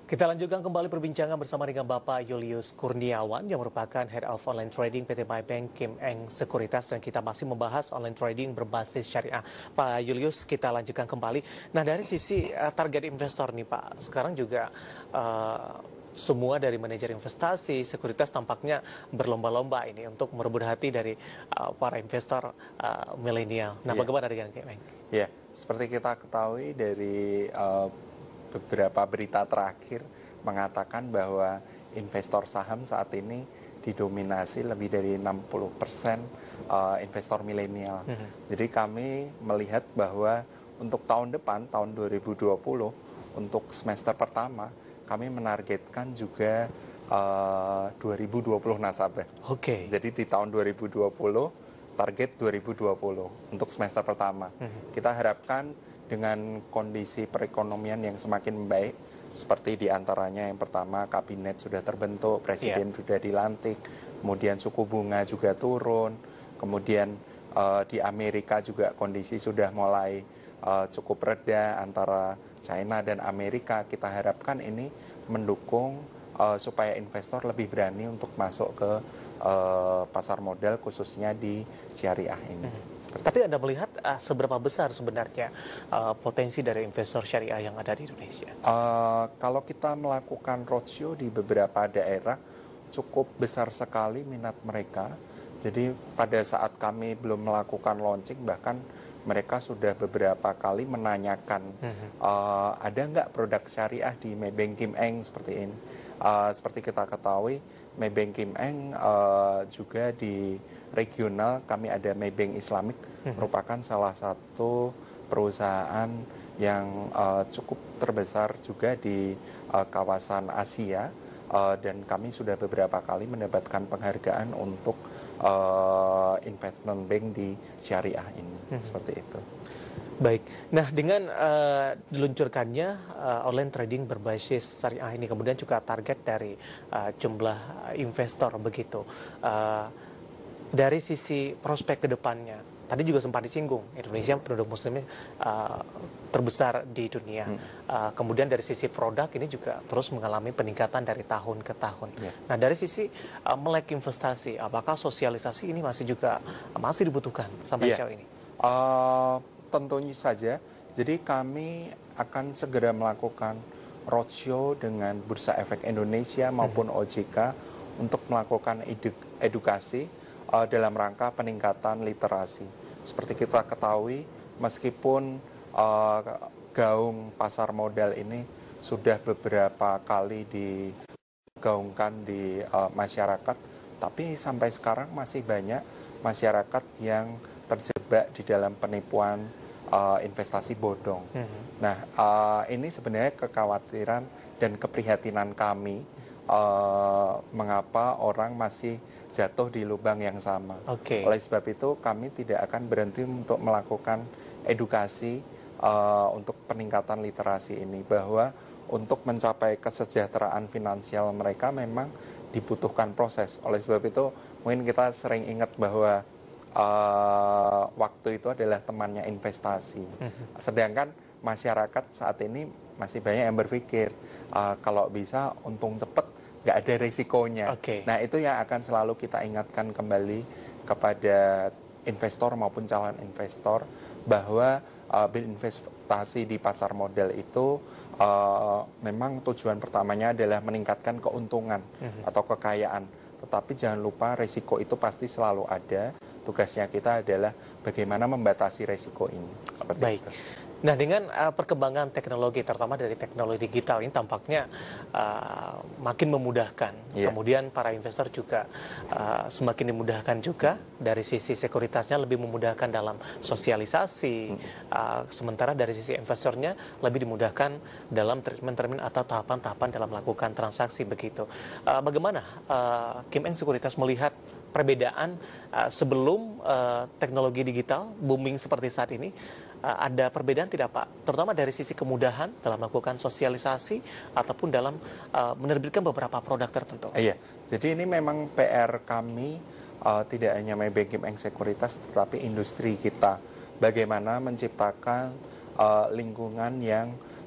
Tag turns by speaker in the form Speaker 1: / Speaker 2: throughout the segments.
Speaker 1: Kita lanjutkan kembali perbincangan bersama dengan Bapak Julius Kurniawan yang merupakan Head of Online Trading PT Maybank Kim Eng Sekuritas, dan kita masih membahas online trading berbasis syariah. Pak Julius, kita lanjutkan kembali. Nah, dari sisi target investor nih Pak, sekarang juga semua dari manajer investasi, sekuritas tampaknya berlomba-lomba ini untuk merebut hati dari para investor milenial. Nah, bagaimana dengan Kim Eng?
Speaker 2: Ya, seperti kita ketahui dari beberapa berita terakhir mengatakan bahwa investor saham saat ini didominasi lebih dari 60% investor milenial. Jadi kami melihat bahwa untuk tahun depan, tahun 2020, untuk semester pertama, kami menargetkan juga 2020 nasabah.
Speaker 1: Oke.
Speaker 2: Jadi di tahun 2020, target 2020 untuk semester pertama. Kita harapkan dengan kondisi perekonomian yang semakin membaik, seperti diantaranya yang pertama kabinet sudah terbentuk, presiden sudah dilantik, kemudian suku bunga juga turun, kemudian di Amerika juga kondisi sudah mulai cukup reda antara China dan Amerika. Kita harapkan ini mendukung supaya investor lebih berani untuk masuk ke pasar modal khususnya di syariah ini.
Speaker 1: Tapi Anda melihat seberapa besar sebenarnya potensi dari investor syariah yang ada di Indonesia?
Speaker 2: Kalau kita melakukan roadshow di beberapa daerah, cukup besar sekali minat mereka. Jadi pada saat kami belum melakukan launching, bahkan mereka sudah beberapa kali menanyakan, ada nggak produk syariah di Maybank Kim Eng seperti ini. Seperti kita ketahui, Maybank Kim Eng juga di regional kami ada Maybank Islamic, merupakan salah satu perusahaan yang cukup terbesar juga di kawasan Asia, dan kami sudah beberapa kali mendapatkan penghargaan untuk investment bank di syariah ini, seperti itu.
Speaker 1: Baik, nah dengan diluncurkannya online trading berbasis syariah ini, kemudian juga target dari jumlah investor begitu, dari sisi prospek ke depannya, tadi juga sempat disinggung, Indonesia penduduk muslimnya terbesar di dunia. Kemudian dari sisi produk ini juga terus mengalami peningkatan dari tahun ke tahun. Nah, dari sisi melek investasi, apakah sosialisasi ini masih dibutuhkan sampai sejauh ini?
Speaker 2: Tentunya saja. Jadi kami akan segera melakukan roadshow dengan Bursa Efek Indonesia maupun OJK untuk melakukan edukasi dalam rangka peningkatan literasi. Seperti kita ketahui, meskipun gaung pasar modal ini sudah beberapa kali digaungkan di masyarakat, tapi sampai sekarang masih banyak masyarakat yang terjebak di dalam penipuan investasi bodong. Nah, ini sebenarnya kekhawatiran dan keprihatinan kami, mengapa orang masih jatuh di lubang yang sama. Oleh sebab itu, kami tidak akan berhenti untuk melakukan edukasi untuk peningkatan literasi ini, bahwa untuk mencapai kesejahteraan finansial mereka memang dibutuhkan proses. Oleh sebab itu, mungkin kita sering ingat bahwa waktu itu adalah temannya investasi. Sedangkan masyarakat saat ini masih banyak yang berpikir kalau bisa untung cepat, nggak ada resikonya. Nah, itu yang akan selalu kita ingatkan kembali kepada investor maupun calon investor, bahwa berinvestasi di pasar modal itu memang tujuan pertamanya adalah meningkatkan keuntungan atau kekayaan. Tetapi jangan lupa resiko itu pasti selalu ada. Tugasnya kita adalah bagaimana membatasi resiko ini. Seperti itu.
Speaker 1: Nah, dengan perkembangan teknologi, terutama dari teknologi digital ini tampaknya makin memudahkan. Kemudian para investor juga semakin dimudahkan juga, dari sisi sekuritasnya lebih memudahkan dalam sosialisasi. Sementara dari sisi investornya lebih dimudahkan dalam treatment atau tahapan-tahapan dalam melakukan transaksi begitu. Bagaimana Kim Eng Sekuritas melihat perbedaan sebelum teknologi digital booming seperti saat ini? Ada perbedaan tidak Pak? Terutama dari sisi kemudahan dalam melakukan sosialisasi ataupun dalam menerbitkan beberapa produk tertentu.
Speaker 2: Iya, jadi ini memang PR kami, tidak hanya Maybank Kim Eng Sekuritas, tetapi industri kita. Bagaimana menciptakan lingkungan yang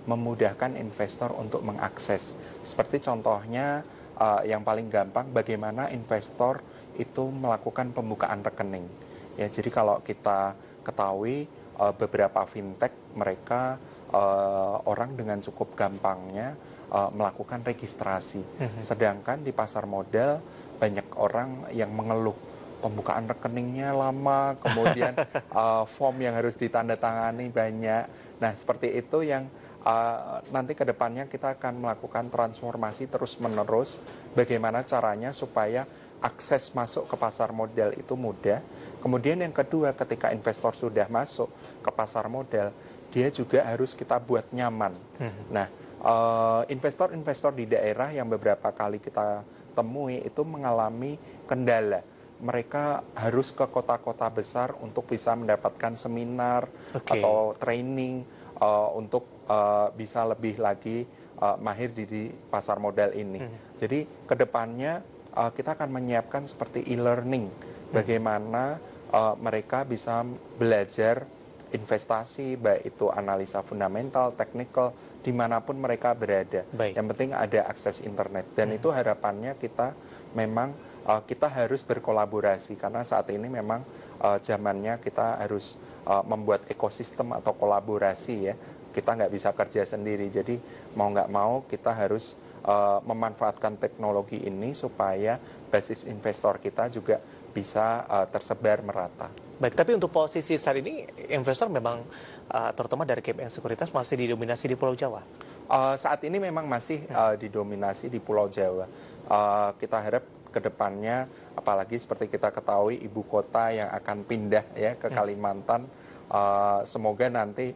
Speaker 2: memudahkan investor untuk mengakses. Seperti contohnya yang paling gampang bagaimana investor itu melakukan pembukaan rekening. Ya, jadi kalau kita ketahui beberapa fintech mereka orang dengan cukup gampangnya melakukan registrasi. Sedangkan di pasar modal banyak orang yang mengeluh pembukaan rekeningnya lama, kemudian form yang harus ditandatangani banyak. Nah, seperti itu yang nanti ke depannya kita akan melakukan transformasi terus-menerus. Bagaimana caranya supaya akses masuk ke pasar modal itu mudah. Kemudian yang kedua, ketika investor sudah masuk ke pasar modal, dia juga harus kita buat nyaman. Nah, investor-investor di daerah yang beberapa kali kita temui itu mengalami kendala. Mereka harus ke kota-kota besar untuk bisa mendapatkan seminar atau training untuk bisa lebih lagi mahir di pasar modal ini. Jadi kedepannya kita akan menyiapkan seperti e-learning, bagaimana mereka bisa belajar investasi, baik itu analisa fundamental, teknikal, dimanapun mereka berada. Yang penting ada akses internet. Dan itu harapannya kita memang kita harus berkolaborasi, karena saat ini memang zamannya kita harus membuat ekosistem atau kolaborasi ya. Kita nggak bisa kerja sendiri, jadi mau nggak mau kita harus memanfaatkan teknologi ini supaya basis investor kita juga bisa tersebar merata.
Speaker 1: Baik, tapi untuk posisi saat ini investor memang terutama dari KPN Sekuritas masih didominasi di Pulau Jawa?
Speaker 2: Saat ini memang masih didominasi di Pulau Jawa. Kita harap ke depannya, apalagi seperti kita ketahui ibu kota yang akan pindah ya ke Kalimantan, semoga nanti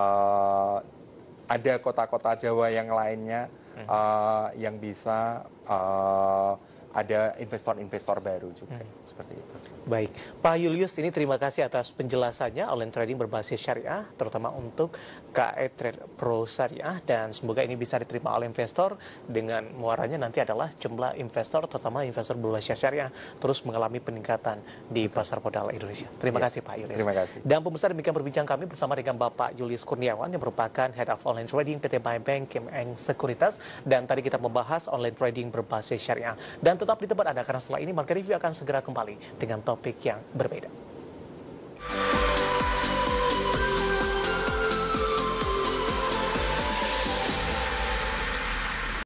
Speaker 2: ada kota-kota Jawa yang lainnya yang bisa ada investor-investor baru juga, seperti itu.
Speaker 1: Baik, Pak Julius, ini terima kasih atas penjelasannya online trading berbasis syariah, terutama untuk KE Trade Pro Syariah, dan semoga ini bisa diterima oleh investor dengan muaranya nanti adalah jumlah investor, terutama investor berbasis syariah, terus mengalami peningkatan di pasar modal Indonesia. Terima kasih Pak Julius.
Speaker 2: Terima kasih.
Speaker 1: Dan pemirsa, demikian berbincang kami bersama dengan Bapak Julius Kurniawan yang merupakan Head of Online Trading PT Maybank KPN Sekuritas, dan tadi kita membahas online trading berbasis syariah. Dan tetap di tempat Anda, karena setelah ini Market Review akan segera kembali dengan topik yang berbeda.